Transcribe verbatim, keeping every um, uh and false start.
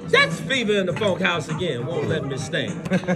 That's Fever in the Funk House again. Won't let me stand.